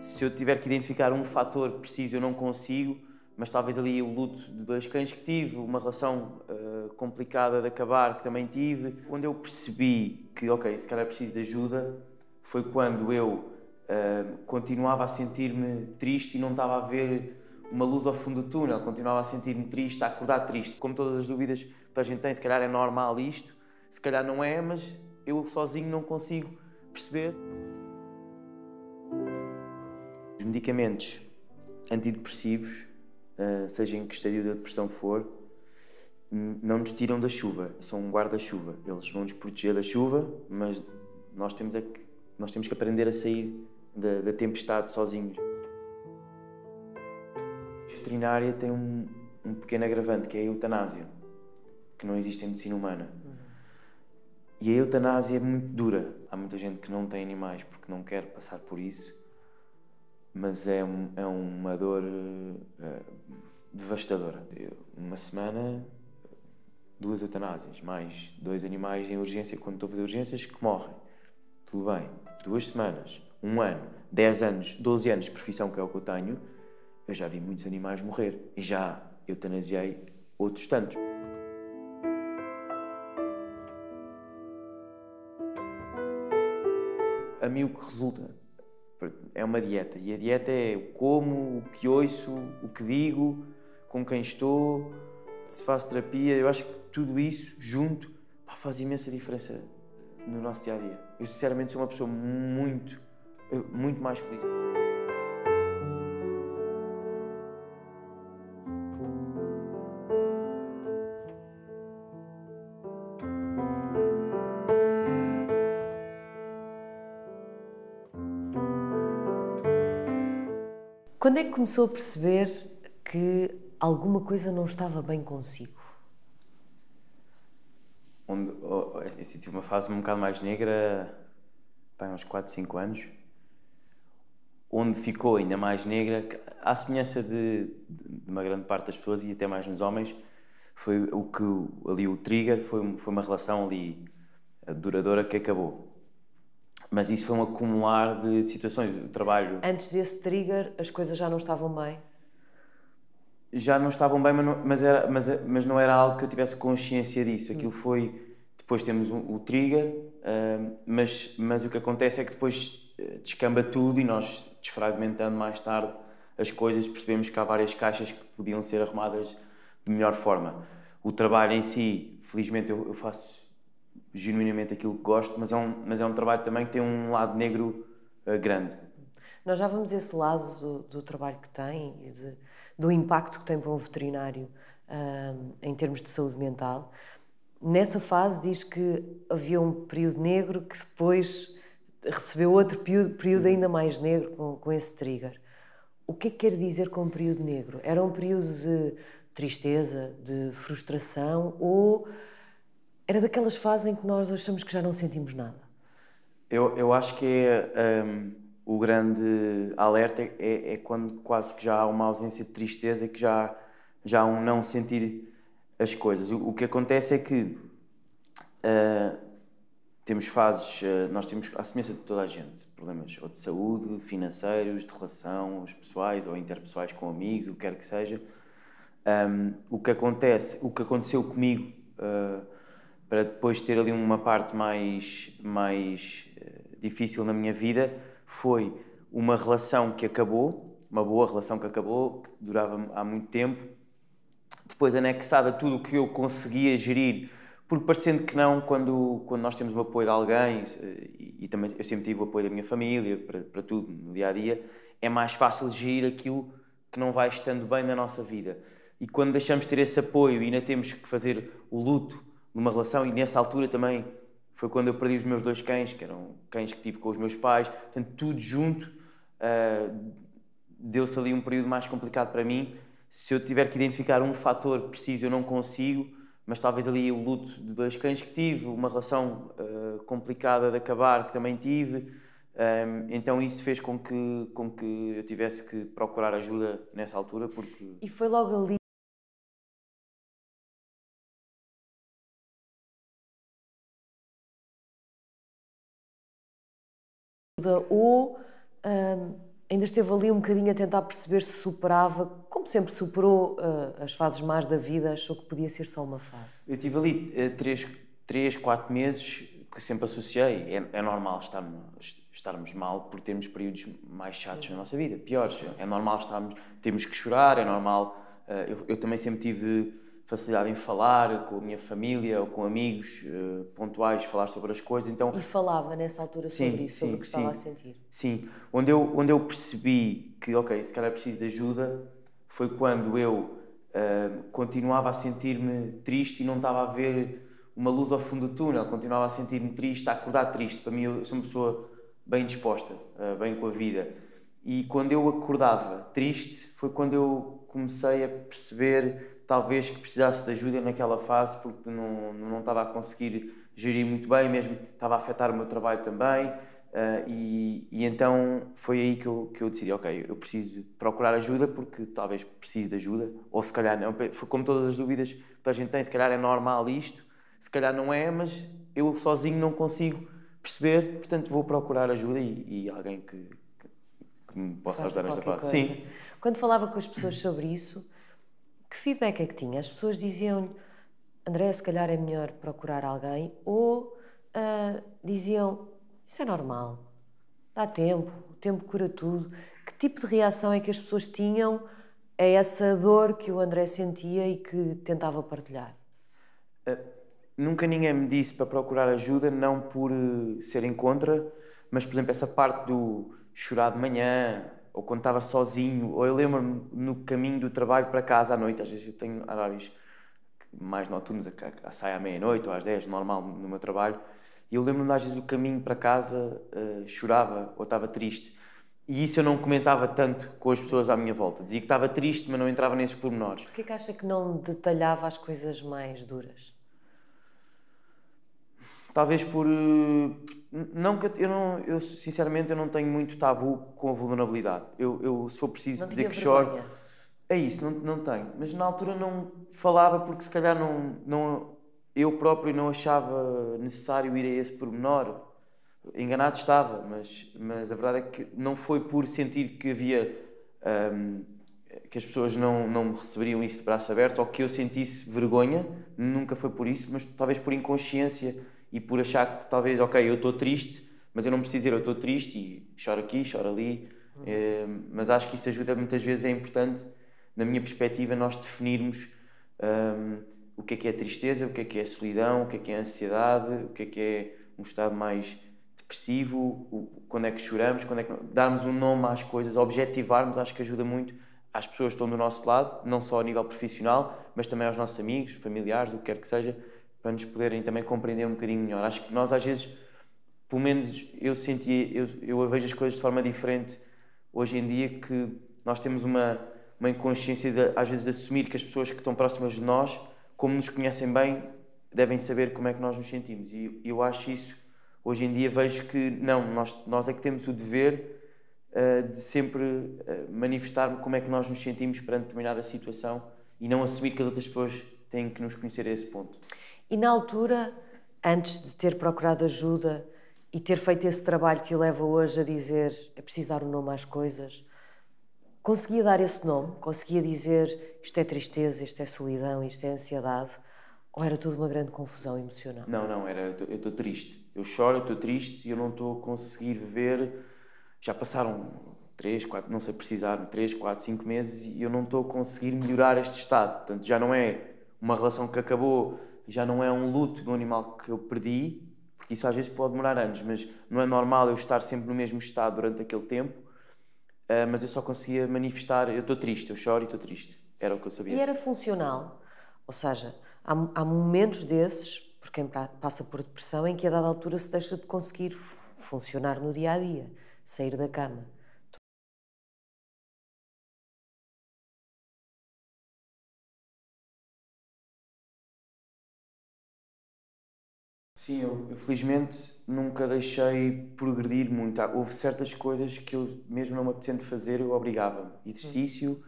Se eu tiver que identificar um fator preciso, eu não consigo, mas talvez ali o luto de 2 cães que tive, uma relação complicada de acabar que também tive. Quando eu percebi que, ok, se calhar preciso de ajuda, foi quando eu continuava a sentir-me triste e não estava a ver uma luz ao fundo do túnel, continuava a sentir-me triste, a acordar triste. Como todas as dúvidas que a gente tem, se calhar é normal isto, se calhar não é, mas eu sozinho não consigo perceber. Os medicamentos antidepressivos, seja em que estádio da depressão for, não nos tiram da chuva, são um guarda-chuva. Eles vão nos proteger da chuva, mas nós temos que aprender a sair da tempestade sozinhos. A veterinária tem um pequeno agravante, que é a eutanásia, que não existe em medicina humana. E a eutanásia é muito dura. Há muita gente que não tem animais porque não quer passar por isso, mas é uma dor devastadora. Uma semana, 2 eutanásias, mais 2 animais em urgência, quando estou a fazer urgências, que morrem. Tudo bem. 2 semanas, 1 ano, 10 anos, 12 anos de profissão, que é o que eu tenho, eu já vi muitos animais morrer e já eutanasiei outros tantos. A mim o que resulta é uma dieta, e a dieta é o como, o que ouço, o que digo, com quem estou, se faço terapia. Eu acho que tudo isso junto faz imensa diferença no nosso dia-a-dia. Eu sinceramente sou uma pessoa muito mais feliz. Quando é que começou a perceber que alguma coisa não estava bem consigo? Eu tive uma fase um bocado mais negra, há uns 4, 5 anos, onde ficou ainda mais negra, à semelhança de uma grande parte das pessoas e até mais nos homens, foi o que ali o trigger, foi uma relação ali duradoura que acabou. Mas isso foi um acumular de situações, o trabalho... Antes desse trigger, as coisas já não estavam bem? Já não estavam bem, mas não era algo que eu tivesse consciência disso. Aquilo foi... Depois temos o trigger, mas o que acontece é que depois descamba tudo e nós, desfragmentando mais tarde as coisas, percebemos que há várias caixas que podiam ser arrumadas de melhor forma. O trabalho em si, felizmente eu faço genuinamente aquilo que gosto, mas é um trabalho também que tem um lado negro grande. Nós já vamos a esse lado do trabalho que tem e do impacto que tem para um veterinário em termos de saúde mental. Nessa fase diz que havia um período negro que depois recebeu outro período ainda mais negro com esse trigger. O que é que quer dizer com um período negro? Era um período de tristeza, de frustração, ou era daquelas fases em que nós achamos que já não sentimos nada? Eu acho que o grande alerta é quando quase que já há uma ausência de tristeza, que já há um não sentir as coisas. O que acontece é que temos fases, nós temos, à semelhança de toda a gente, problemas ou de saúde, financeiros, de relação, os pessoais ou interpessoais com amigos, o que quer que seja. O que aconteceu comigo, para depois ter ali uma parte mais difícil na minha vida, foi uma relação que acabou, uma boa relação que acabou, que durava há muito tempo, depois anexada a tudo o que eu conseguia gerir, porque parecendo que não, quando nós temos o apoio de alguém, e também eu sempre tive o apoio da minha família, para tudo, no dia-a-dia, é mais fácil gerir aquilo que não vai estando bem na nossa vida. E quando deixamos de ter esse apoio e ainda temos que fazer o luto numa relação, e nessa altura também foi quando eu perdi os meus 2 cães, que eram cães que tive com os meus pais, portanto tudo junto, deu-se ali um período mais complicado para mim. Se eu tiver que identificar um fator preciso, eu não consigo, mas talvez ali o luto de 2 cães que tive, uma relação complicada de acabar que também tive, então isso fez com que eu tivesse que procurar ajuda nessa altura, porque... E foi logo ali ou ainda esteve ali um bocadinho a tentar perceber se superava, como sempre superou as fases más da vida, achou que podia ser só uma fase? Eu tive ali 4 meses que sempre associei. É normal estarmos mal por termos períodos mais chatos na nossa vida, piores. É normal termos que chorar, é normal. Eu também sempre tive facilidade em falar com a minha família ou com amigos pontuais, falar sobre as coisas. Então, e falava nessa altura sobre isso, sobre o que estava a sentir? Sim. Onde eu percebi que, ok, se calhar preciso de ajuda, foi quando eu continuava a sentir-me triste e não estava a ver uma luz ao fundo do túnel, continuava a sentir-me triste, a acordar triste. Para mim, eu sou uma pessoa bem disposta, bem com a vida. E quando eu acordava triste, foi quando eu comecei a perceber, talvez, que precisasse de ajuda naquela fase, porque não estava a conseguir gerir muito bem, mesmo estava a afetar o meu trabalho também. E então foi aí que eu decidi, ok, eu preciso procurar ajuda porque talvez precise de ajuda, ou se calhar não. Foi como todas as dúvidas que toda a gente tem, se calhar é normal isto, se calhar não é, mas eu sozinho não consigo perceber, portanto vou procurar ajuda e alguém que me possa ajudar nesta fase. Sim. Quando falava com as pessoas sobre isso, que feedback é que tinha? As pessoas diziam-lhe, André, se calhar é melhor procurar alguém, ou diziam, isso é normal, dá tempo, o tempo cura tudo. Que tipo de reação é que as pessoas tinham a essa dor que o André sentia e que tentava partilhar? Nunca ninguém me disse para procurar ajuda, não por serem contra, mas, por exemplo, essa parte do chorar de manhã, ou quando estava sozinho, ou eu lembro-me no caminho do trabalho para casa à noite, às vezes eu tenho horários mais noturnos, saio à meia-noite ou às 10, normal no meu trabalho, e eu lembro-me às vezes do caminho para casa, chorava ou estava triste. E isso eu não comentava tanto com as pessoas à minha volta. Dizia que estava triste, mas não entrava nesses pormenores. Porquê que acha que não detalhava as coisas mais duras? Talvez por... Não que eu sinceramente eu não tenho muito tabu com a vulnerabilidade. Eu se for preciso não dizer que vergonha. choro... É isso, não tenho. Mas na altura não falava porque se calhar eu próprio não achava necessário ir a esse pormenor. Enganado estava, mas a verdade é que não foi por sentir que havia... que as pessoas não me receberiam isso de braços abertos ou que eu sentisse vergonha, nunca foi por isso, mas talvez por inconsciência e por achar que talvez, ok, eu estou triste, mas eu não preciso dizer eu estou triste e choro aqui, choro ali, mas acho que isso ajuda muitas vezes, é importante, na minha perspectiva, nós definirmos o que é tristeza, o que é solidão, o que é ansiedade, o que é um estado mais depressivo, quando é que choramos, quando é que darmos um nome às coisas, objetivarmos, acho que ajuda muito às pessoas que estão do nosso lado, não só a nível profissional, mas também aos nossos amigos, familiares, o que quer que seja, para nos poderem também compreender um bocadinho melhor. Acho que nós às vezes, pelo menos eu vejo as coisas de forma diferente hoje em dia, que nós temos uma inconsciência às vezes de assumir que as pessoas que estão próximas de nós, como nos conhecem bem, devem saber como é que nós nos sentimos. E eu acho isso, hoje em dia vejo que não, nós é que temos o dever de sempre manifestar como é que nós nos sentimos perante determinada situação e não assumir que as outras pessoas têm que nos conhecer a esse ponto. E na altura, antes de ter procurado ajuda e ter feito esse trabalho que o leva hoje a dizer é preciso dar um nome às coisas, conseguia dar esse nome? Conseguia dizer isto é tristeza, isto é solidão, isto é ansiedade? Ou era tudo uma grande confusão emocional? Não, eu estou triste. Eu choro, eu estou triste e eu não estou a conseguir ver. Já passaram 3, 4, não sei precisar, 3, 4, 5 meses e eu não estou a conseguir melhorar este estado. Portanto, já não é uma relação que acabou, já não é um luto de um animal que eu perdi, porque isso às vezes pode demorar anos, mas não é normal eu estar sempre no mesmo estado durante aquele tempo, mas eu só conseguia manifestar, eu estou triste, eu choro e estou triste. Era o que eu sabia. E era funcional? Ou seja, há momentos desses, por quem passa por depressão, em que a dada altura se deixa de conseguir funcionar no dia-a-dia, sair da cama. Sim, eu felizmente nunca deixei progredir muito. Houve certas coisas que eu, mesmo não me apetecendo fazer, eu obrigava-me. Exercício,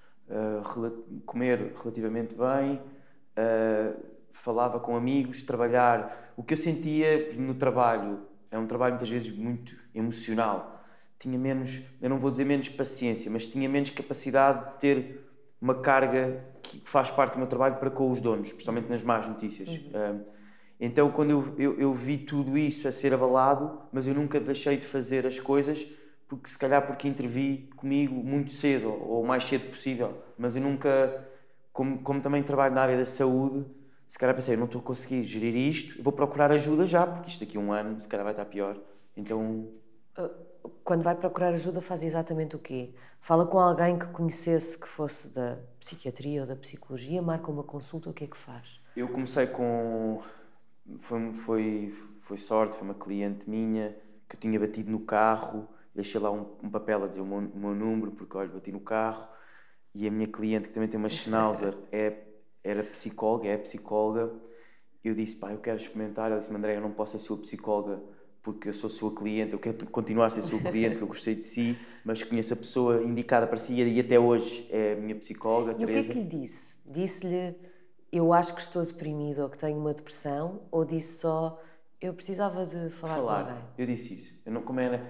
comer relativamente bem, falava com amigos, trabalhar. O que eu sentia no trabalho é um trabalho muitas vezes muito emocional tinha menos, eu não vou dizer menos paciência, mas tinha menos capacidade de ter uma carga que faz parte do meu trabalho para com os donos, principalmente nas más notícias. Então, quando eu vi tudo isso a ser abalado, mas eu nunca deixei de fazer as coisas, porque se calhar porque intervi comigo muito cedo, ou o mais cedo possível, mas eu nunca, como também trabalho na área da saúde, se calhar pensei, eu não estou a conseguir gerir isto, eu vou procurar ajuda já, porque isto daqui a um ano se calhar vai estar pior. Então... Quando vai procurar ajuda faz exatamente o quê? Fala com alguém que conhecesse que fosse da psiquiatria ou da psicologia, marca uma consulta, o que é que faz? Eu comecei com... Foi sorte, foi uma cliente minha que eu tinha batido no carro, deixei lá um papel a dizer o meu número, porque olha, bati no carro, e a minha cliente, que também tem uma Schnauzer, é psicóloga. Eu disse, pá, eu quero experimentar. Ela disse-me, André, eu não posso ser sua psicóloga porque eu sou sua cliente, eu quero continuar a ser sua cliente, que eu gostei de si, mas conheço a pessoa indicada para si e até hoje é a minha psicóloga, Teresa. E o que é que lhe disse? Disse-lhe, eu acho que estou deprimido ou que tenho uma depressão, ou disse só, eu precisava de falar com alguém? Eu disse isso. Eu não, como era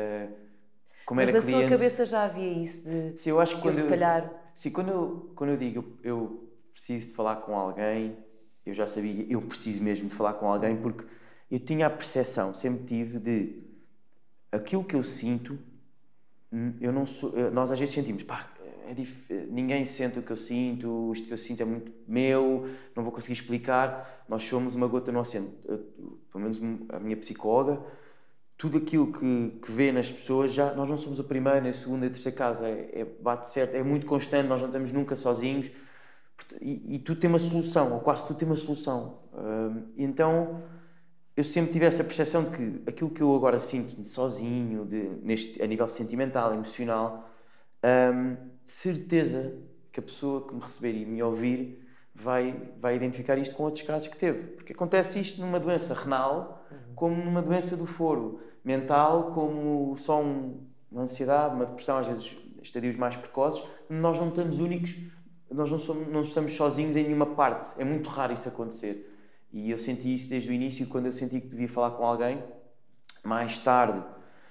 mas da cliente, sua cabeça já havia isso de... Sim, eu acho que quando se calhar... Sim, quando eu digo eu preciso de falar com alguém, eu já sabia, eu preciso mesmo de falar com alguém, porque eu tinha a percepção, sempre tive, de aquilo que eu sinto, eu não sou, nós às vezes sentimos, pá, ninguém sente o que eu sinto, isto que eu sinto é muito meu, não vou conseguir explicar. Nós somos uma gota no oceano. Pelo menos a minha psicóloga, tudo aquilo que vê nas pessoas, nós não somos a primeira, a segunda e a terceira casa, bate certo, é muito constante, nós não estamos nunca sozinhos, e tudo tem uma solução, ou quase tudo tem uma solução. Então eu sempre tive essa percepção de que aquilo que eu agora sinto-me sozinho, a nível sentimental, emocional, de certeza que a pessoa que me receber e me ouvir vai identificar isto com outros casos que teve. Porque acontece isto numa doença renal, como numa doença do foro mental, como só uma ansiedade, uma depressão, às vezes estadios mais precoces. Nós não estamos únicos, nós não estamos sozinhos em nenhuma parte. É muito raro isso acontecer. E eu senti isso desde o início, quando eu senti que devia falar com alguém. Mais tarde,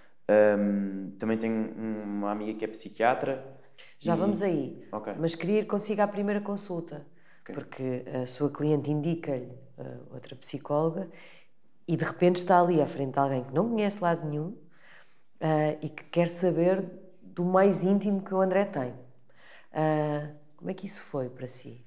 também tenho uma amiga que é psiquiatra. Já vamos aí. Okay. Mas queria ir consigo à primeira consulta. Okay. Porque a sua cliente indica-lhe outra psicóloga e de repente está ali à frente de alguém que não conhece lado nenhum e que quer saber do mais íntimo que o André tem. Como é que isso foi para si?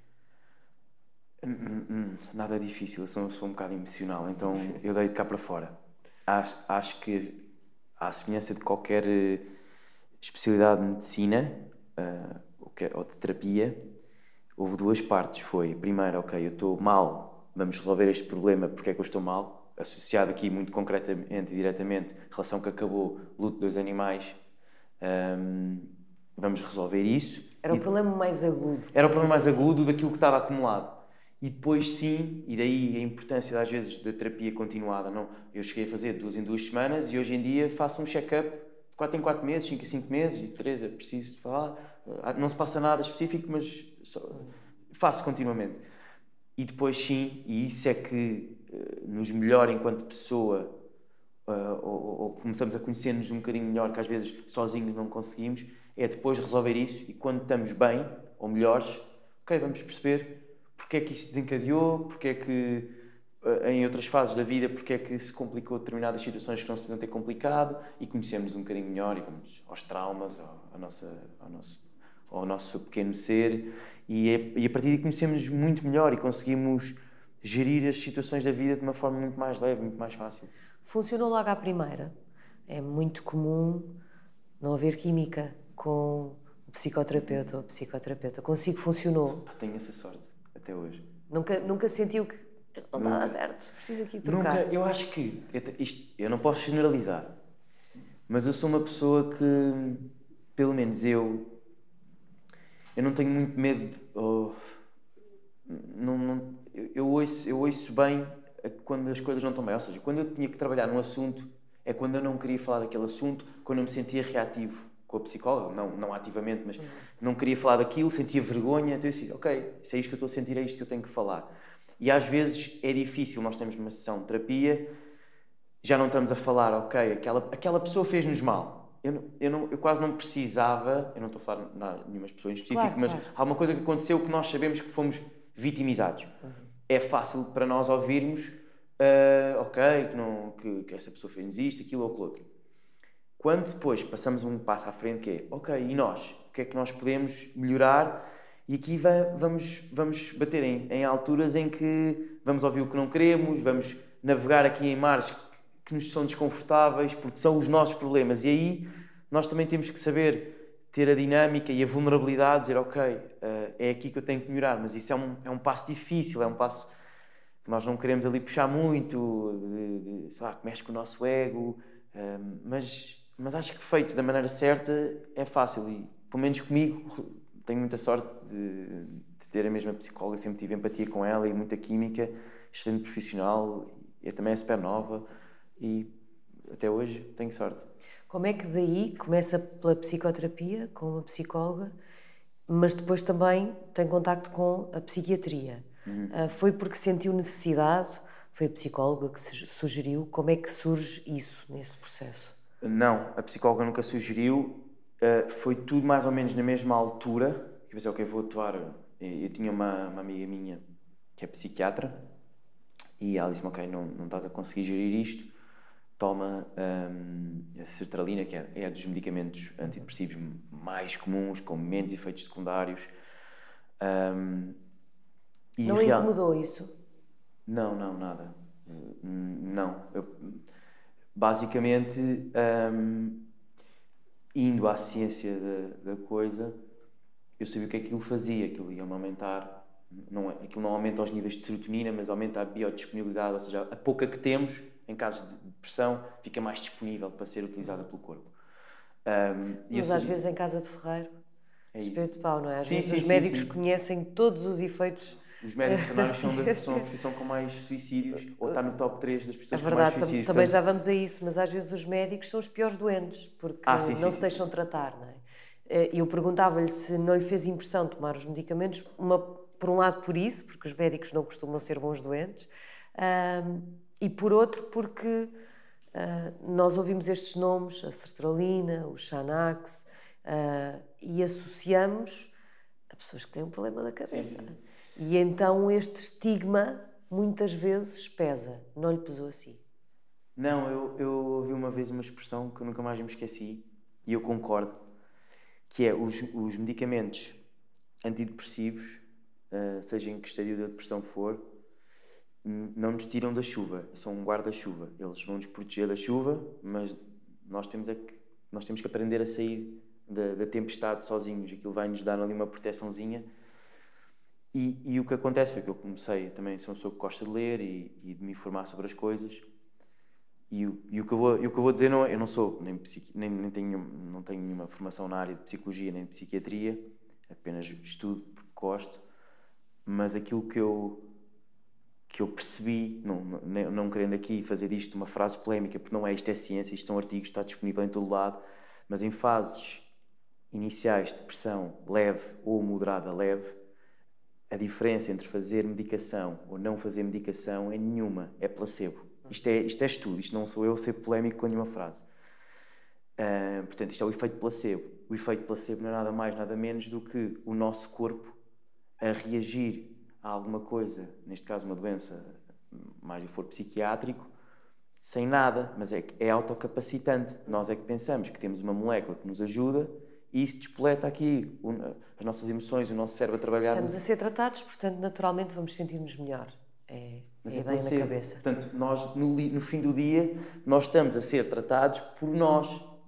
Nada difícil, eu sou um bocado emocional, então eu dei de cá para fora. Acho que, à semelhança de qualquer especialidade de medicina ou de terapia, houve duas partes. Foi, primeiro, ok, eu estou mal, vamos resolver este problema, porque é que eu estou mal, associado aqui muito concretamente e diretamente, relação que acabou, luto de 2 animais, vamos resolver isso. Era o problema mais agudo. Era o problema mais agudo daquilo que estava acumulado. E depois sim, e daí a importância às vezes da terapia continuada. Não, eu cheguei a fazer 2 em 2 semanas e hoje em dia faço um check-up de 4 em 4 meses, 5 em 5 meses, e Teresa, preciso de falar. Não se passa nada específico, mas faço continuamente. E depois sim, e isso é que nos melhora enquanto pessoa, ou começamos a conhecer-nos um bocadinho melhor, que às vezes sozinhos não conseguimos, é depois resolver isso e quando estamos bem, ou melhores, ok, vamos perceber porque é que isto desencadeou, porque é que em outras fases da vida, porque é que se complicou determinadas situações que não se deviam ter complicado, e conhecemos um bocadinho melhor e vamos aos traumas, ao nosso pequeno ser, e a partir daí conhecemos muito melhor e conseguimos gerir as situações da vida de uma forma muito mais leve, muito mais fácil. Funcionou logo à primeira. É muito comum não haver química com o psicoterapeuta ou a psicoterapeuta. Consigo funcionou. Tenho essa sorte, até hoje. Nunca sentiu que isto não está a dar certo, preciso aqui trocar? Nunca, eu acho que, eu não posso generalizar, mas eu sou uma pessoa que, pelo menos eu não tenho muito medo, eu ouço bem quando as coisas não estão bem, ou seja, quando eu tinha que trabalhar num assunto, é quando eu não queria falar daquele assunto, quando eu me sentia reativo com a psicóloga, não ativamente, mas não queria falar daquilo, sentia vergonha, então eu disse, ok, se é isto que eu estou a sentir, é isto que eu tenho que falar. E às vezes é difícil, nós temos uma sessão de terapia, já não estamos a falar, ok, aquela pessoa fez-nos mal, eu quase não precisava, eu não estou a falar de nenhuma pessoa em específico, Claro, mas claro. há uma coisa que aconteceu que nós sabemos que fomos vitimizados. É fácil para nós ouvirmos, ok, que essa pessoa fez isto, aquilo ou aquilo outro. Quando depois passamos um passo à frente, que é, ok, e nós? O que é que nós podemos melhorar? E aqui vamos bater em alturas em que vamos ouvir o que não queremos, vamos navegar aqui em mares que nos são desconfortáveis, porque são os nossos problemas. E aí nós também temos que saber ter a dinâmica e a vulnerabilidade, dizer, ok, é aqui que eu tenho que melhorar. Mas isso é um passo difícil, é um passo que nós não queremos ali puxar muito, sei lá, que mexe com o nosso ego, mas acho que feito da maneira certa é fácil. E, pelo menos comigo, tenho muita sorte de ter a mesma psicóloga, sempre tive empatia com ela e muita química, excelente profissional, e também é super nova e até hoje tenho sorte. Como é que daí começa pela psicoterapia, com uma psicóloga, mas depois também tem contacto com a psiquiatria? Foi porque sentiu necessidade? Foi a psicóloga que sugeriu? Como é que surge isso nesse processo? Não, a psicóloga nunca sugeriu, foi tudo mais ou menos na mesma altura, que eu pensei, ok, vou atuar. Eu tinha uma amiga minha que é psiquiatra e ela disse-me, ok, não estás a conseguir gerir isto, toma a sertralina, que é dos medicamentos antidepressivos mais comuns, com menos efeitos secundários. Não incomodou isso? Não, nada. Não. Basicamente, indo à ciência da coisa, eu sabia o que aquilo fazia, aquilo ia-me aumentar, aquilo não aumenta os níveis de serotonina, mas aumenta a biodisponibilidade, ou seja, a pouca que temos, em casos de depressão, fica mais disponível para ser utilizada pelo corpo. Mas às vezes em casa de ferreiro, espelho de pau, não é? Às sim, vezes sim, os médicos sim. conhecem todos os efeitos. Os médicos veterinários são a profissão com mais suicídios, ou está no top 3 das pessoas É com mais verdade, suicídios. também já vamos a isso, mas às vezes os médicos são os piores doentes, porque não se deixam tratar, não é? Eu perguntava-lhe se não lhe fez impressão tomar os medicamentos, por um lado por isso, porque os médicos não costumam ser bons doentes, e por outro porque nós ouvimos estes nomes, a sertralina, o Xanax, e associamos a pessoas que têm um problema da cabeça. Sim. E então este estigma muitas vezes pesa. Não lhe pesou assim? Não, eu ouvi uma vez uma expressão que eu nunca mais me esqueci, e eu concordo, que é os medicamentos antidepressivos, seja em que estádio da depressão for, não nos tiram da chuva, são um guarda-chuva. Eles vão nos proteger da chuva, mas nós temos que aprender a sair da tempestade sozinhos. Aquilo vai nos dar ali uma proteçãozinha. E o que acontece foi que eu comecei, também sou uma pessoa que gosta de ler e de me informar sobre as coisas. E o que eu vou dizer, eu não sou, não tenho nenhuma formação na área de psicologia nem de psiquiatria, apenas estudo porque gosto, mas aquilo que eu percebi, não querendo aqui fazer disto uma frase polémica, porque não é, isto é ciência, isto são artigos, está disponível em todo lado, mas em fases iniciais de depressão leve ou moderada leve, a diferença entre fazer medicação ou não fazer medicação é nenhuma, é placebo. Isto é estudo, isto não sou eu ser polémico com nenhuma frase. Portanto, isto é o efeito placebo. O efeito placebo não é nada mais, nada menos do que o nosso corpo a reagir a alguma coisa, neste caso uma doença mais do foro psiquiátrico, sem nada, mas é autocapacitante. Nós é que pensamos que temos uma molécula que nos ajuda e isso despoleta aqui as nossas emoções, o nosso cérebro a trabalhar. Estamos a ser tratados, portanto, naturalmente vamos sentir-nos melhor. Mas a ideia na cabeça. Portanto, nós, no fim do dia, nós estamos a ser tratados por nós.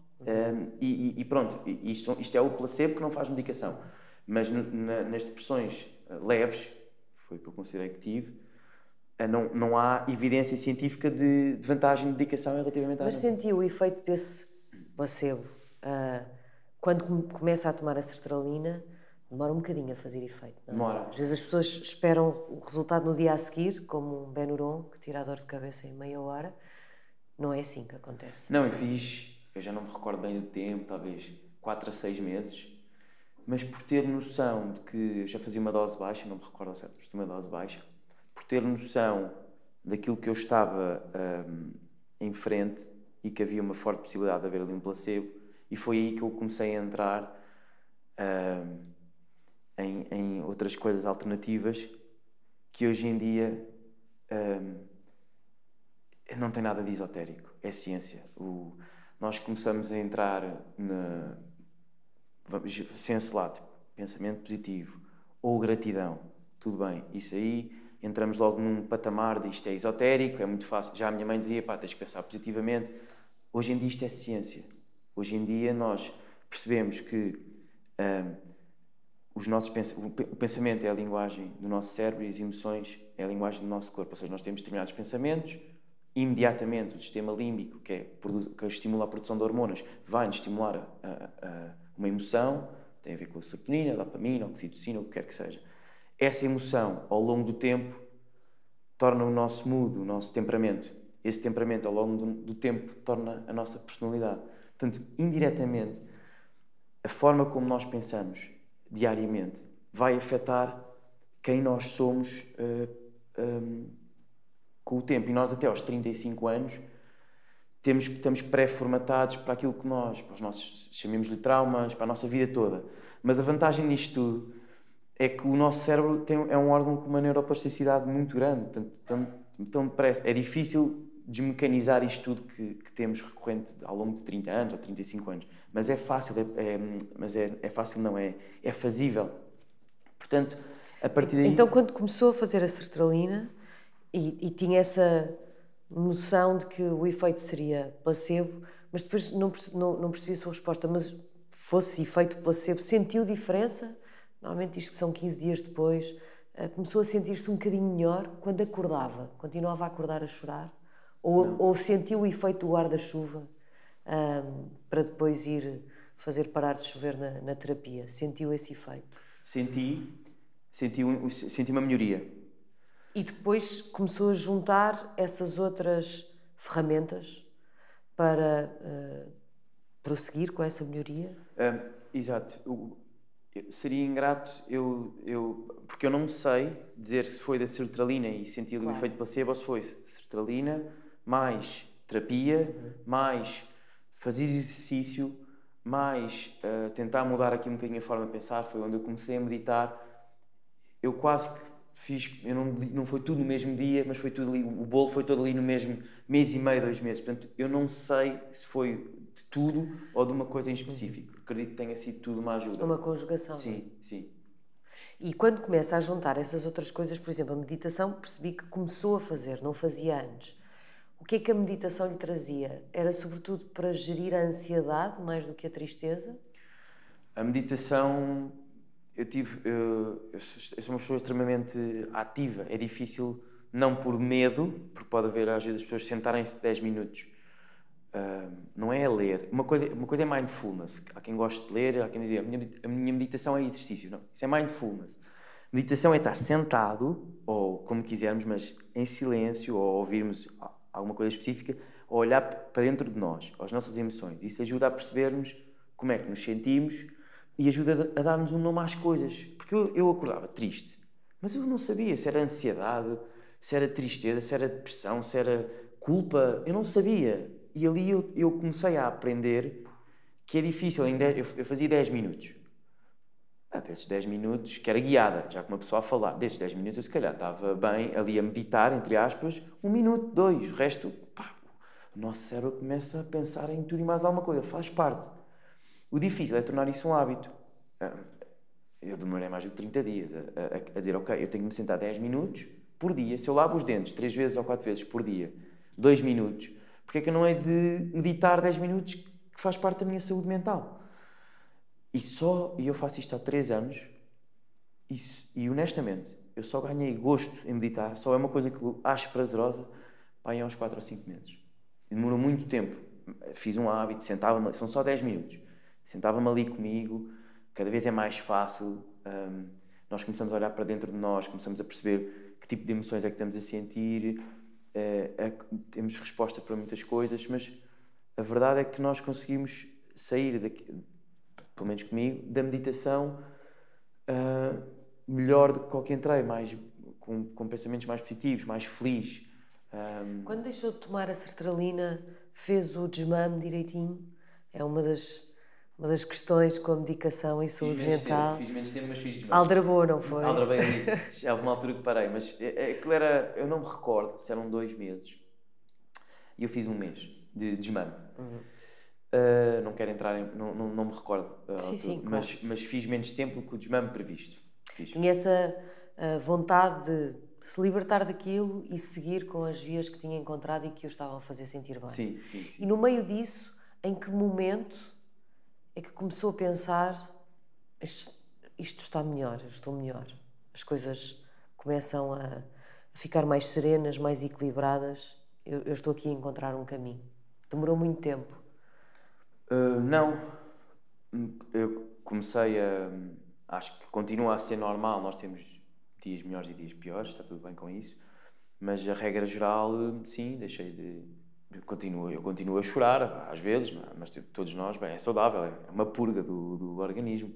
E pronto, isto é o placebo que não faz medicação. Mas nas depressões leves, foi o que eu considerei que tive, não há evidência científica de vantagem de medicação relativamente à... Mas sentiu o efeito desse placebo? Quando começa a tomar a sertralina, demora um bocadinho a fazer efeito, não é? Demora. Às vezes as pessoas esperam o resultado no dia a seguir, como um Benuron, que tira a dor de cabeça em meia hora. Não é assim que acontece. Não, eu já não me recordo bem do tempo, talvez 4 a 6 meses, mas por ter noção de que eu já fazia uma dose baixa, não me recordo ao certo, mas uma dose baixa, por ter noção daquilo que eu estava em frente e que havia uma forte possibilidade de haver ali um placebo, E foi aí que eu comecei a entrar em outras coisas alternativas que hoje em dia não tem nada de esotérico, é ciência. Nós começamos a entrar senso lá, tipo, pensamento positivo ou gratidão, tudo bem, isso aí entramos logo num patamar de isto é esotérico, é muito fácil. Já a minha mãe dizia, pá, tens que pensar positivamente. Hoje em dia isto é ciência. Hoje em dia nós percebemos que o pensamento é a linguagem do nosso cérebro e as emoções é a linguagem do nosso corpo. Ou seja, nós temos determinados pensamentos, imediatamente o sistema límbico, que estimula a produção de hormonas, vai-nos estimular uma emoção, tem a ver com a serotonina, a dopamina, a oxitocina, o que quer que seja. Essa emoção, ao longo do tempo, torna o nosso mood, o nosso temperamento. Esse temperamento, ao longo do tempo, torna a nossa personalidade. Portanto, indiretamente, a forma como nós pensamos diariamente vai afetar quem nós somos com o tempo. E nós, até aos 35 anos, estamos pré-formatados para aquilo que para os nossos, chamemos-lhe traumas, para a nossa vida toda. Mas a vantagem nisto tudo é que o nosso cérebro é um órgão com uma neuroplasticidade muito grande. Então é difícil desmecanizar isto tudo que temos recorrente ao longo de 30 anos ou 35 anos. Mas é fácil, é fazível. Portanto, a partir daí... Então, quando começou a fazer a sertralina e tinha essa noção de que o efeito seria placebo, mas depois não percebi a sua resposta, mas fosse efeito placebo, sentiu diferença? Normalmente diz que são 15 dias depois. Começou a sentir-se um bocadinho melhor quando acordava? Continuava a acordar a chorar? Ou sentiu o efeito do guarda-chuva para depois ir fazer parar de chover na terapia? Sentiu esse efeito? Senti uma melhoria. E depois começou a juntar essas outras ferramentas para prosseguir com essa melhoria? Exato. Seria ingrato porque eu não sei dizer se foi da sertralina e senti ali o efeito placebo ou se foi sertralina mais terapia, mais fazer exercício, mais tentar mudar aqui um bocadinho a forma de pensar. Foi onde eu comecei a meditar. Eu quase que fiz, não foi tudo no mesmo dia, mas foi tudo ali, o bolo foi todo ali no mesmo mês e meio, 2 meses. Portanto, eu não sei se foi de tudo ou de uma coisa em específico. Acredito que tenha sido tudo uma ajuda. Uma conjugação. Sim. E quando começa a juntar essas outras coisas, por exemplo, a meditação, percebi que começou a fazer, não fazia antes. O que é que a meditação lhe trazia? Era sobretudo para gerir a ansiedade mais do que a tristeza? A meditação... Eu sou uma pessoa extremamente ativa. É difícil, não por medo, porque pode haver às vezes as pessoas sentarem-se 10 minutos. Não é a ler. Uma coisa é mindfulness. Há quem goste de ler, há quem diz a minha meditação é exercício. Não, isso é mindfulness. Meditação é estar sentado, ou como quisermos, mas em silêncio, ou ouvirmos alguma coisa específica, ou olhar para dentro de nós, as nossas emoções. Isso ajuda a percebermos como é que nos sentimos e ajuda a dar-nos um nome às coisas. Porque eu acordava triste, mas eu não sabia se era ansiedade, se era tristeza, se era depressão, se era culpa. Eu não sabia. E ali eu comecei a aprender que é difícil. Eu fazia 10 minutos. Desses 10 minutos, que era guiada, já com uma pessoa a falar. Desses 10 minutos eu se calhar estava bem ali a meditar, entre aspas, 1 minuto, 2. O resto, o nosso cérebro começa a pensar em tudo e mais alguma coisa. Faz parte. O difícil é tornar isso um hábito. Eu demorei mais de 30 dias a dizer, ok, eu tenho que me sentar 10 minutos por dia. Se eu lavo os dentes 3 vezes ou 4 vezes por dia, 2 minutos, porque é que eu não é de meditar 10 minutos que faz parte da minha saúde mental? E eu faço isto há 3 anos e honestamente, eu só ganhei gosto em meditar, só é uma coisa que eu acho prazerosa, há uns 4 ou 5 meses. E demorou muito tempo. Fiz um hábito, sentava-me, são só 10 minutos. Sentava-me ali comigo, cada vez é mais fácil, nós começamos a olhar para dentro de nós, começamos a perceber que tipo de emoções é que estamos a sentir, temos resposta para muitas coisas, mas a verdade é que nós conseguimos sair daqui, pelo menos comigo, da meditação melhor do que ao que entrei, com pensamentos mais positivos, mais feliz. Quando deixou de tomar a sertralina, fez o desmame direitinho? É uma das Uma das questões com a medicação e saúde mental. Fiz menos tempo, mas fiz demais. Aldrabou, não foi? Aldrabei ali. Já houve uma altura que parei, mas aquilo era... Eu não me recordo se eram 2 meses. E eu fiz 1 mês de desmame. Não quero entrar em... Não me recordo. Sim, mas, claro. mas fiz menos tempo do que o desmame previsto. Fiz. Tinha essa vontade de se libertar daquilo e seguir com as vias que tinha encontrado e que o estavam a fazer sentir bem. Sim. E no meio disso, em que momento é que começou a pensar isto está melhor, eu estou melhor. As coisas começam a ficar mais serenas, mais equilibradas. Eu estou aqui a encontrar um caminho. Demorou muito tempo. Não. Eu comecei a... Acho que continua a ser normal. Nós temos dias melhores e dias piores, está tudo bem com isso. Mas a regra geral, sim, deixei de... Eu continuo a chorar, às vezes, mas todos nós, bem, é saudável, é uma purga do organismo.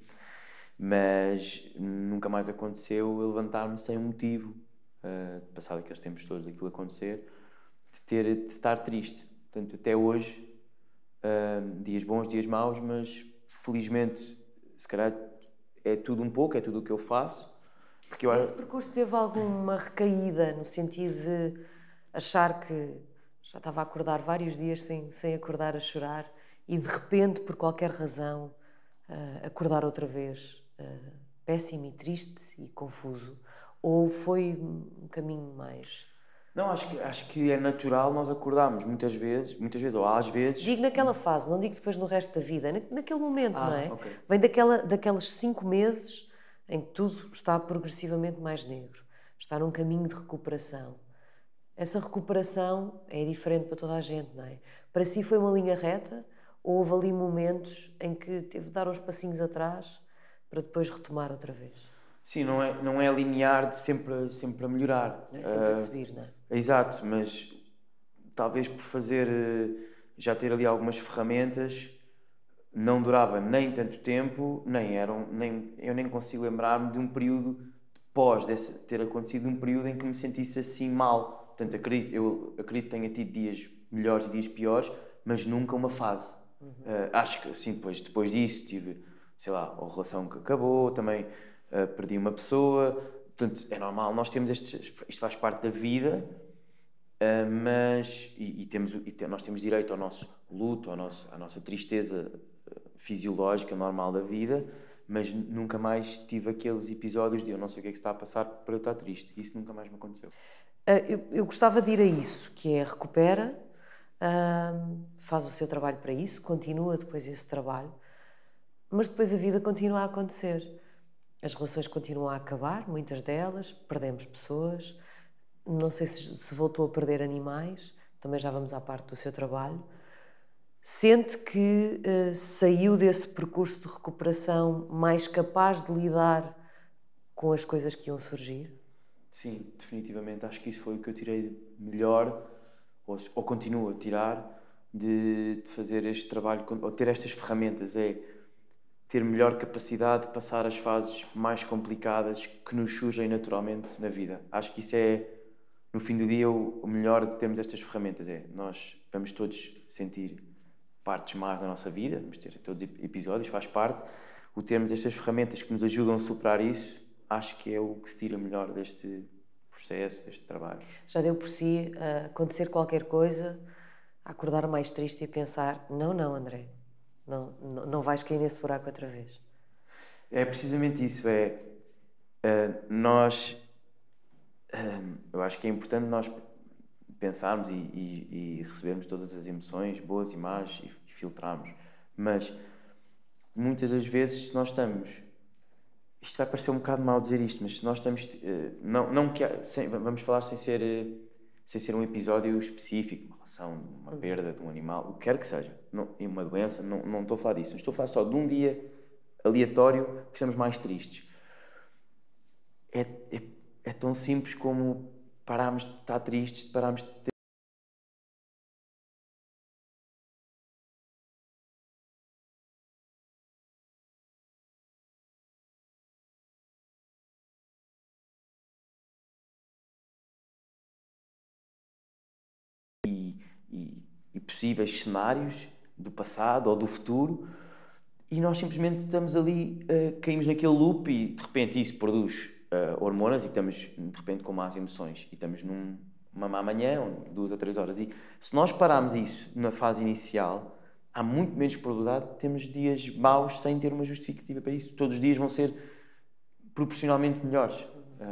Mas nunca mais aconteceu eu levantar-me sem um motivo, passado aqueles tempos todos daquilo acontecer, de estar triste. Portanto, até hoje, dias bons, dias maus, mas felizmente, se calhar é tudo um pouco, é tudo o que eu faço. Porque Esse percurso teve alguma recaída, no sentido de achar que já estava a acordar vários dias sem acordar a chorar e de repente, por qualquer razão, acordar outra vez péssimo e triste e confuso? Ou foi um caminho mais... Não, acho que é natural nós acordarmos muitas vezes, ou às vezes... Digo naquela fase, não digo depois no resto da vida, naquele momento, não é? Okay. Vem daqueles 5 meses em que tudo está progressivamente mais negro. Está num caminho de recuperação. Essa recuperação é diferente para toda a gente, não é? Para si foi uma linha reta ou houve ali momentos em que teve de dar uns passinhos atrás para depois retomar outra vez? Sim, não é linear de sempre a melhorar. Não é sempre a subir, não é? Exato, mas talvez por já ter ali algumas ferramentas, não durava nem tanto tempo, eu nem consigo lembrar-me de um período ter acontecido, um período em que me sentisse assim mal. Portanto, eu acredito que tenha tido dias melhores e dias piores, mas nunca uma fase. Acho que assim, depois disso tive, sei lá, a relação que acabou, também perdi uma pessoa. Portanto, é normal, nós temos isto faz parte da vida, mas nós temos direito ao nosso luto, à nossa tristeza fisiológica normal da vida, mas nunca mais tive aqueles episódios de eu não sei o que é que está a passar para eu estar triste. Isso nunca mais me aconteceu. Eu gostava de ir a isso, que é recupera, faz o seu trabalho para isso, continua depois esse trabalho, mas depois a vida continua a acontecer. As relações continuam a acabar, muitas delas, perdemos pessoas, não sei se voltou a perder animais, também já vamos à parte do seu trabalho. Sente que saiu desse percurso de recuperação mais capaz de lidar com as coisas que iam surgir? Sim, definitivamente. Acho que isso foi o que eu tirei melhor, ou continuo a tirar, de fazer este trabalho, ou ter estas ferramentas, é ter melhor capacidade de passar as fases mais complicadas que nos surgem naturalmente na vida. Acho que isso é, no fim do dia, o melhor de termos estas ferramentas. Nós vamos todos sentir partes más da nossa vida, vamos ter todos os episódios, faz parte. O termos estas ferramentas que nos ajudam a superar isso, acho que é o que se tira melhor deste processo, deste trabalho. Já deu por si acontecer qualquer coisa, a acordar mais triste e pensar, não, André, não vais cair nesse buraco outra vez? É precisamente isso, eu acho que é importante nós pensarmos e recebermos todas as emoções, boas e más, e filtrarmos, mas muitas das vezes se nós estamos... Isto vai parecer um bocado mal dizer isto, mas se nós estamos... vamos falar sem ser um episódio específico, uma relação, uma perda de um animal, o que quer que seja, uma doença, não estou a falar disso. Estou a falar só de um dia aleatório que estamos mais tristes. É tão simples como pararmos de estar tristes, pararmos de ter... E possíveis cenários do passado ou do futuro, e nós simplesmente estamos ali, caímos naquele loop e de repente isso produz hormonas e estamos de repente com más emoções e estamos numa má manhã, 2 ou 3 horas. E se nós pararmos isso na fase inicial, há muito menos probabilidade de termos dias maus sem ter uma justificativa para isso. Todos os dias vão ser proporcionalmente melhores.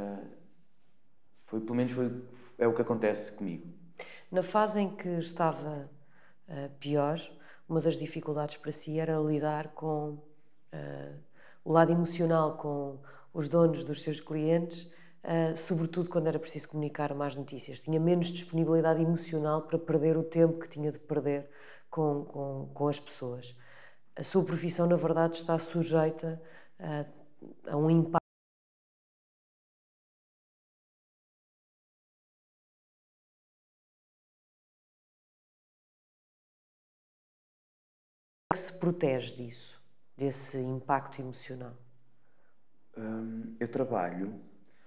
Pelo menos é o que acontece comigo. Na fase em que estava pior, uma das dificuldades para si era lidar com o lado emocional com os donos dos seus clientes, sobretudo quando era preciso comunicar más notícias. Tinha menos disponibilidade emocional para perder o tempo que tinha de perder com as pessoas. A sua profissão, na verdade, está sujeita a um impacto que se protege disso, desse impacto emocional. Eu trabalho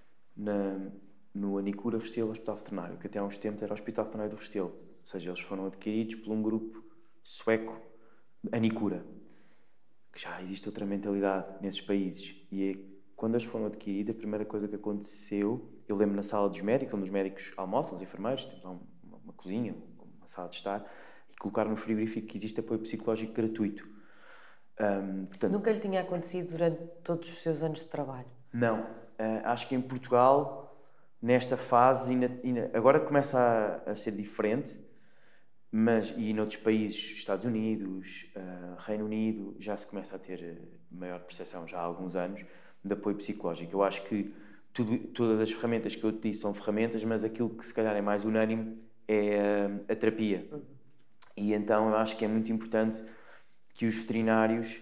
no Anicura Restelo Hospital Veterinário, que até há uns tempos era o Hospital Veterinário do Restelo. Ou seja, eles foram adquiridos por um grupo sueco, Anicura, que já existe outra mentalidade nesses países. E quando eles foram adquiridos, a primeira coisa que aconteceu, eu lembro na sala dos médicos, onde os médicos almoçam, os enfermeiros, temos lá uma cozinha, uma sala de estar, e colocaram no frigorífico que existe apoio psicológico gratuito. Portanto, nunca lhe tinha acontecido durante todos os seus anos de trabalho? Não. Acho que em Portugal, nesta fase, agora começa a ser diferente, e noutros países, Estados Unidos, Reino Unido, já se começa a ter maior percepção, já há alguns anos, de apoio psicológico. Eu acho que todas as ferramentas que eu te disse são ferramentas, mas aquilo que se calhar é mais unânime é a terapia. E então eu acho que é muito importante que os veterinários,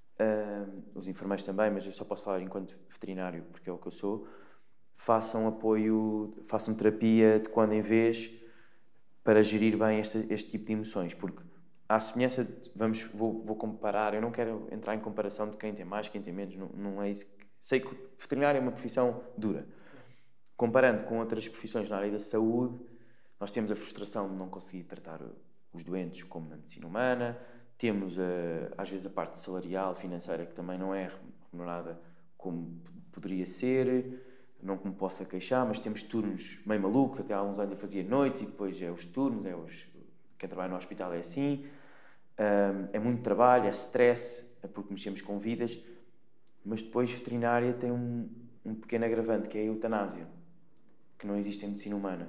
os enfermeiros também, mas eu só posso falar enquanto veterinário, porque é o que eu sou, façam apoio, façam terapia de quando em vez para gerir bem este tipo de emoções, porque à semelhança, vou comparar, eu não quero entrar em comparação de quem tem mais, quem tem menos, não é isso. Sei que o veterinário é uma profissão dura. Comparando com outras profissões na área da saúde, nós temos a frustração de não conseguir tratar os doentes como na medicina humana, temos às vezes a parte salarial, financeira, que também não é remunerada como poderia ser, não que me possa queixar, mas temos turnos meio malucos, até há uns anos eu fazia noite e depois é os turnos, quem trabalha no hospital é assim, é muito trabalho, é stress, é porque mexemos com vidas, mas depois veterinária tem um pequeno agravante, que é a eutanásia, que não existe em medicina humana.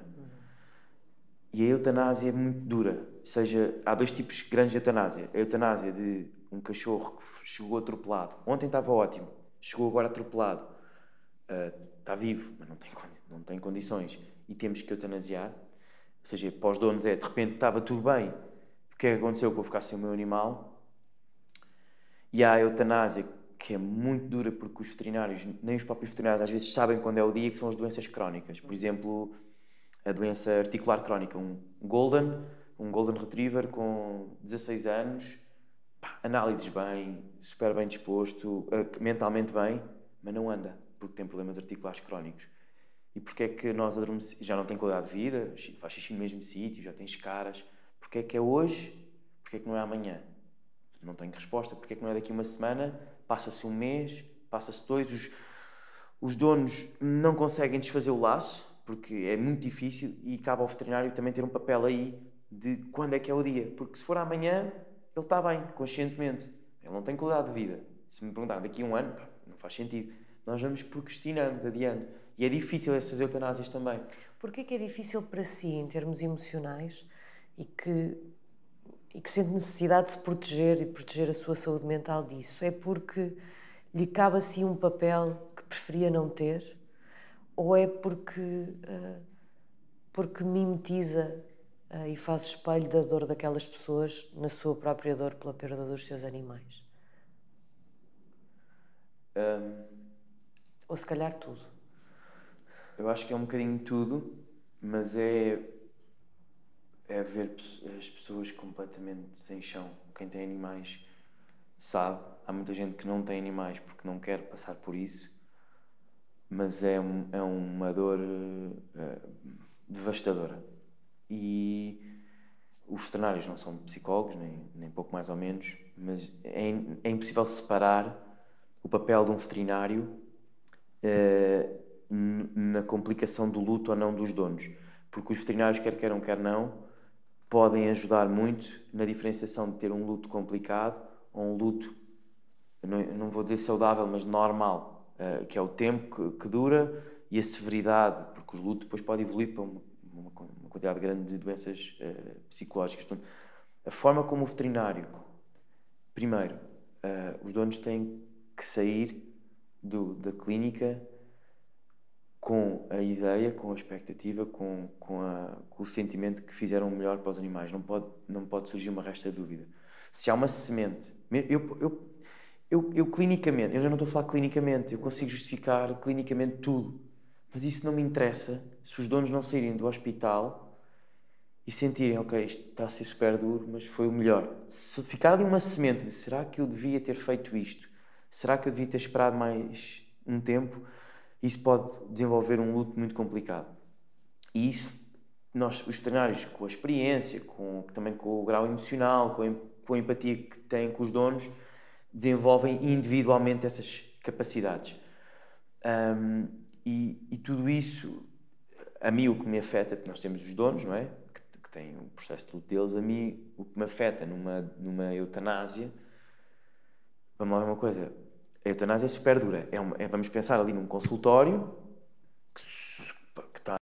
E a eutanásia é muito dura. Ou seja, há 2 tipos grandes de eutanásia. A eutanásia de um cachorro que chegou atropelado. Ontem estava ótimo, chegou agora atropelado. Está vivo, mas não tem condições. E temos que eutanasiar. Ou seja, para os donos de repente estava tudo bem. O que é que aconteceu? Que vou ficar sem o meu animal. E há a eutanásia, que é muito dura, porque os veterinários, nem os próprios veterinários, às vezes sabem quando é o dia, que são as doenças crónicas. Por exemplo, a doença articular crónica, um Golden Retriever com 16 anos, análises bem, super bem disposto, mentalmente bem, mas não anda, porque tem problemas articulares crónicos. E porque é que nós adormecemos? Já não tem qualidade de vida, faz xixi no mesmo sítio, já tem escaras. Porque é que é hoje? Porque é que não é amanhã? Não tenho resposta. Porque é que não é daqui uma semana? Passa-se um mês, passa-se 2, os donos não conseguem desfazer o laço, porque é muito difícil, e cabe ao veterinário também ter um papel aí de quando é que é o dia. Porque se for amanhã, ele está bem, conscientemente. Ele não tem qualidade de vida. Se me perguntar daqui a um ano, não faz sentido. Nós vamos procrastinando, adiando. E é difícil essas eutanásias também. Porquê que é difícil para si, em termos emocionais, e que sente necessidade de se proteger e de proteger a sua saúde mental disso? É porque lhe cabe assim um papel que preferia não ter? Ou é porque mimetiza e faz espelho da dor daquelas pessoas na sua própria dor pela perda dos seus animais? Ou se calhar tudo? Eu acho que é um bocadinho tudo, mas é ver as pessoas completamente sem chão. Quem tem animais sabe. Há muita gente que não tem animais porque não quer passar por isso, mas é uma dor devastadora. E os veterinários não são psicólogos, nem pouco mais ou menos, mas é impossível separar o papel de um veterinário na complicação do luto ou não dos donos. Porque os veterinários, quer queiram, quer não, podem ajudar muito na diferenciação de ter um luto complicado ou um luto, não vou dizer saudável, mas normal, que é o tempo que dura e a severidade, porque o luto depois pode evoluir para uma quantidade grande de doenças psicológicas. Portanto, a forma como o veterinário, primeiro, os donos têm que sair da clínica com a ideia, com a expectativa, com o sentimento que fizeram o melhor para os animais. Não pode surgir uma resta de dúvida. Se há uma semente... Eu clinicamente, eu já não estou a falar clinicamente, eu consigo justificar clinicamente tudo, mas isso não me interessa se os donos não saírem do hospital e sentirem, ok, isto está a ser super duro, mas foi o melhor. Se ficar ali uma semente de será que eu devia ter feito isto? Será que eu devia ter esperado mais um tempo? Isso pode desenvolver um luto muito complicado. E isso, nós, os veterinários, com a experiência, também com o grau emocional, com a empatia que têm com os donos, desenvolvem individualmente essas capacidades. E tudo isso, a mim o que me afeta, porque nós temos os donos, não é? Que têm um processo de luto deles, a mim o que me afeta numa eutanásia, vamos lá ver uma coisa, a eutanásia é super dura. Vamos pensar ali num consultório que está...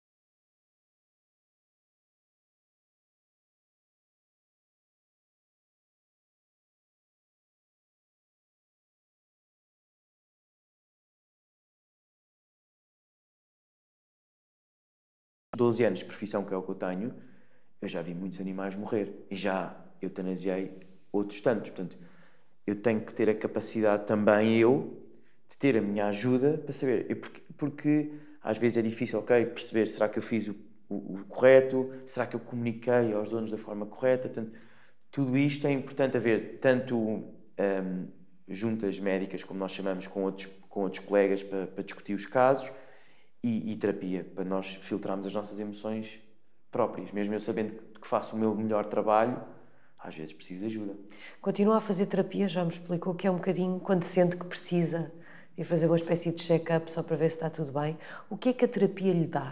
12 anos de profissão, que é o que eu tenho, eu já vi muitos animais morrer e já eutanasiei outros tantos. Portanto, eu tenho que ter a capacidade também, de ter a minha ajuda para saber. Porque às vezes é difícil, perceber, será que eu fiz o correto? Será que eu comuniquei aos donos da forma correta? Portanto, tudo isto é importante haver tanto juntas médicas, como nós chamamos, com outros colegas para discutir os casos, e terapia, para nós filtrarmos as nossas emoções próprias. Mesmo eu sabendo que faço o meu melhor trabalho, às vezes preciso de ajuda. Continua a fazer terapia, já me explicou que é um bocadinho quando sente que precisa e fazer uma espécie de check-up só para ver se está tudo bem. O que é que a terapia lhe dá?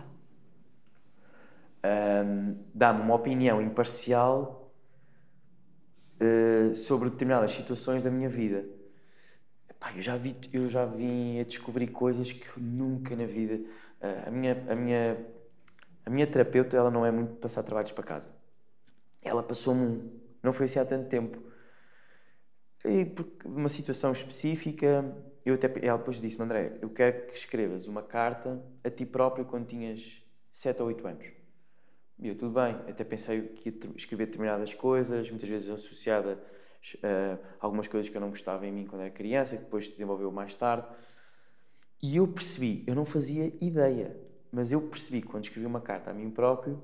Dá-me uma opinião imparcial sobre determinadas situações da minha vida. Eu já vim a descobrir coisas que eu nunca na vida... A minha terapeuta, ela não é muito de passar trabalhos para casa. Ela passou-me não foi assim há tanto tempo. E porque uma situação específica, ela depois disse-me, André, eu quero que escrevas uma carta a ti próprio quando tinhas 7 ou 8 anos. E eu, tudo bem, até pensei que ia escrever determinadas coisas, muitas vezes associada algumas coisas que eu não gostava em mim quando era criança, que depois se desenvolveu mais tarde. E eu percebi, eu não fazia ideia, mas eu percebi quando escrevi uma carta a mim próprio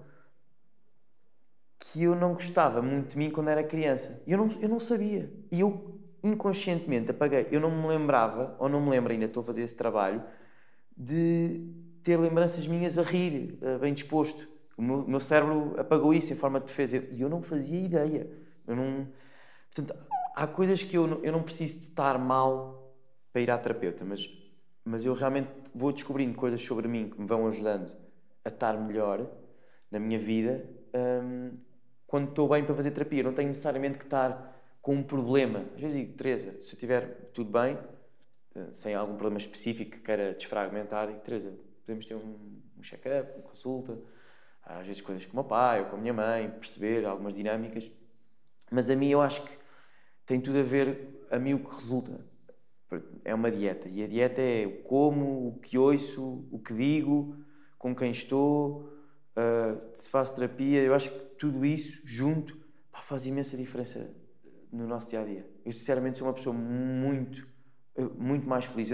que eu não gostava muito de mim quando era criança. Eu não sabia. E eu inconscientemente apaguei. Eu não me lembrava, ou não me lembro, ainda estou a fazer esse trabalho, de ter lembranças minhas a rir, bem disposto. O meu cérebro apagou isso em forma de defesa. E eu não fazia ideia. Portanto, há coisas que eu não preciso de estar mal para ir à terapeuta, mas eu realmente vou descobrindo coisas sobre mim que me vão ajudando a estar melhor na minha vida quando estou bem para fazer terapia. Eu não tenho necessariamente que estar com um problema. Às vezes digo, Teresa, se eu estiver tudo bem, sem algum problema específico que queira desfragmentar, Teresa, podemos ter um check-up, uma consulta, às vezes coisas com o meu pai ou com a minha mãe, perceber algumas dinâmicas. Mas a mim eu acho que tem tudo a ver, a mim o que resulta é uma dieta, e a dieta é o como, o que ouço, o que digo, com quem estou, se faço terapia. Eu acho que tudo isso junto faz imensa diferença no nosso dia-a-dia. Eu sinceramente sou uma pessoa muito mais feliz.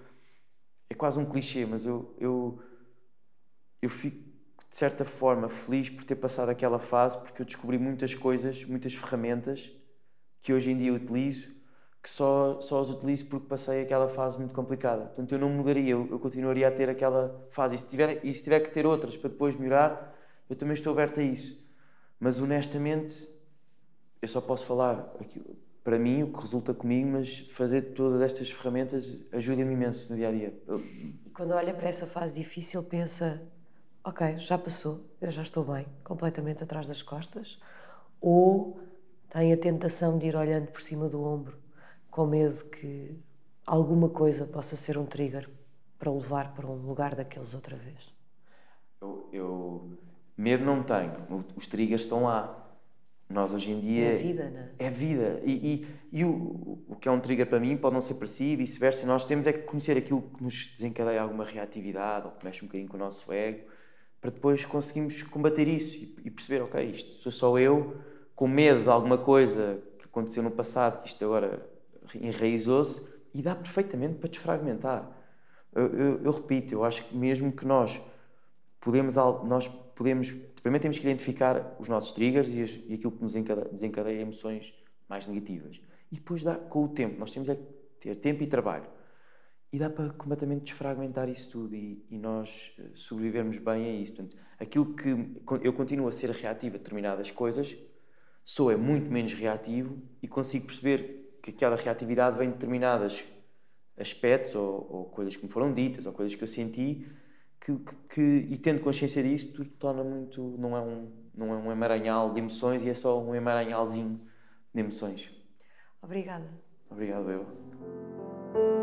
É quase um clichê, mas eu fico de certa forma feliz por ter passado aquela fase, porque eu descobri muitas coisas, muitas ferramentas que hoje em dia utilizo, que só as utilizo porque passei aquela fase muito complicada. Portanto, eu não mudaria, eu continuaria a ter aquela fase. E se tiver que ter outras para depois melhorar, eu também estou aberto a isso. Mas honestamente, eu só posso falar para mim, o que resulta comigo, mas fazer todas estas ferramentas ajuda-me imenso no dia-a-dia. E quando olha para essa fase difícil, pensa, ok, já passou, eu já estou bem, completamente atrás das costas, ou tem a tentação de ir olhando por cima do ombro, com medo que alguma coisa possa ser um trigger para o levar para um lugar daqueles outra vez? Medo não tenho, os triggers estão lá. Nós hoje em dia... É a vida, não é? É a vida. E o que é um trigger para mim pode não ser para si e vice-versa. Nós temos é que conhecer aquilo que nos desencadeia alguma reatividade ou que mexe um bocadinho com o nosso ego, para depois conseguirmos combater isso e perceber, ok, isto sou só eu, com medo de alguma coisa que aconteceu no passado, que isto agora enraizou-se, e dá perfeitamente para desfragmentar. Eu repito, eu acho que mesmo que nós podemos, primeiro temos que identificar os nossos triggers e aquilo que nos desencadeia emoções mais negativas. E depois com o tempo, nós temos é que ter tempo e trabalho. E dá para completamente desfragmentar isso tudo e nós sobrevivermos bem a isso. Portanto, aquilo que eu continuo a ser reativo a determinadas coisas, sou muito menos reativo e consigo perceber que aquela reatividade vem de determinados aspectos ou coisas que me foram ditas ou coisas que eu senti e tendo consciência disso, tudo torna muito... Não é um emaranhal de emoções e é só um emaranhalzinho de emoções. Obrigada. Obrigado, eu.